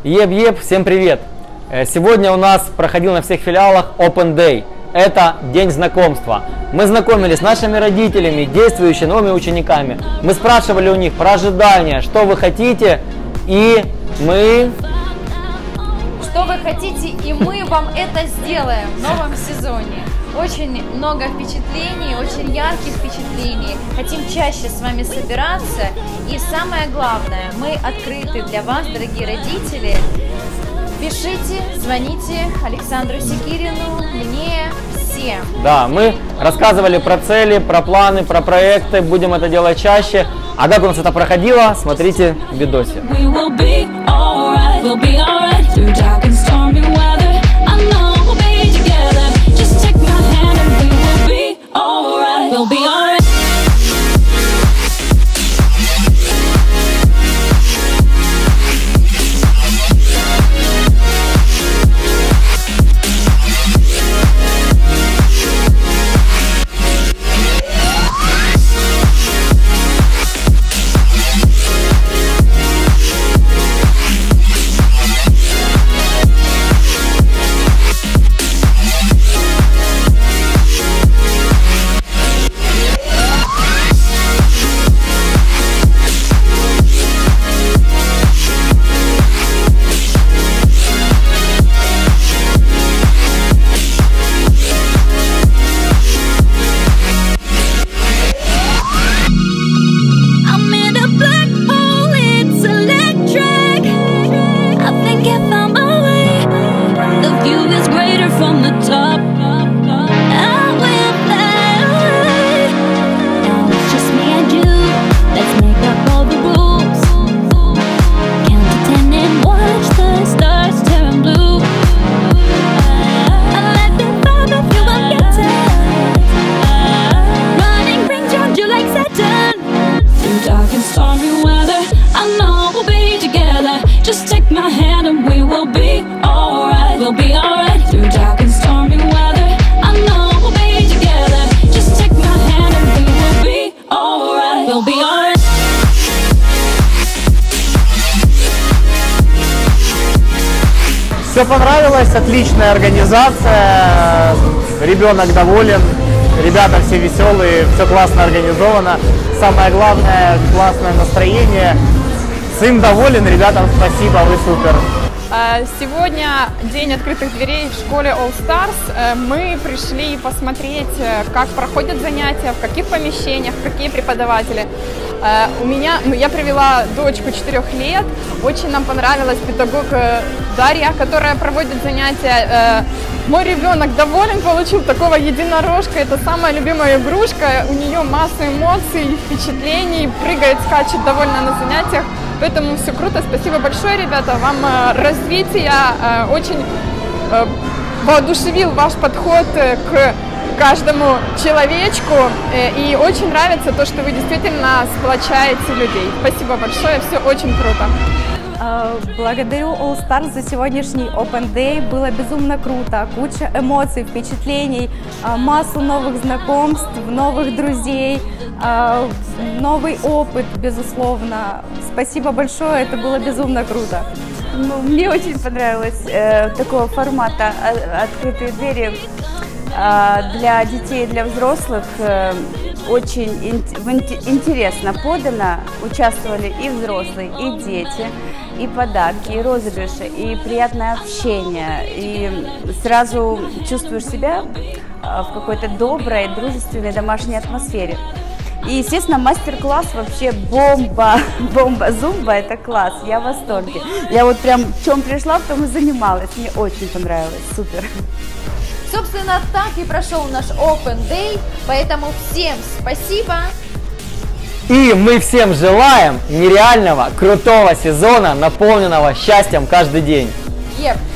Еп-еп, всем привет! Сегодня у нас проходил на всех филиалах Open Day. Это день знакомства. Мы знакомились с нашими родителями, действующими новыми учениками. Мы спрашивали у них про ожидания, что вы хотите, и мы... Что вы хотите, и мы вам это сделаем в новом сезоне. Очень много впечатлений, очень ярких впечатлений. Хотим чаще с вами собираться. И самое главное, мы открыты для вас, дорогие родители. Пишите, звоните Александру Секирину, мне, всем. Да, мы рассказывали про цели, про планы, про проекты. Будем это делать чаще. А как у нас это проходило, смотрите в видосе. Все понравилось, отличная организация, ребенок доволен, ребята все веселые, все классно организовано. Самое главное, классное настроение. Сын доволен, ребятам спасибо, вы супер. Сегодня день открытых дверей в школе All Stars. Мы пришли посмотреть, как проходят занятия, в каких помещениях, какие преподаватели. Я привела дочку 4 лет. Очень нам понравилась педагог Дарья, которая проводит занятия. Мой ребенок доволен, получил такого единорожка. Это самая любимая игрушка. У нее масса эмоций, впечатлений, прыгает, скачет довольно на занятиях. Поэтому все круто. Спасибо большое, ребята, вам развития. Очень воодушевил ваш подход к каждому человечку. И очень нравится то, что вы действительно сплочаете людей. Спасибо большое, все очень круто. Благодарю All Stars за сегодняшний Open Day. Было безумно круто. Куча эмоций, впечатлений, массу новых знакомств, новых друзей, новый опыт, безусловно. Спасибо большое, это было безумно круто. Мне очень понравилось такого формата открытые двери для детей и для взрослых. Очень интересно подано, участвовали и взрослые, и дети, и подарки, и розыгрыши, и приятное общение, и сразу чувствуешь себя в какой-то доброй, дружественной домашней атмосфере. И, естественно, мастер-класс вообще бомба, зумба, это класс, я в восторге. Я вот прям в чем пришла, в том и занималась, мне очень понравилось, супер. Собственно, так и прошел наш Open Day, поэтому всем спасибо. И мы всем желаем нереального, крутого сезона, наполненного счастьем каждый день. Еп!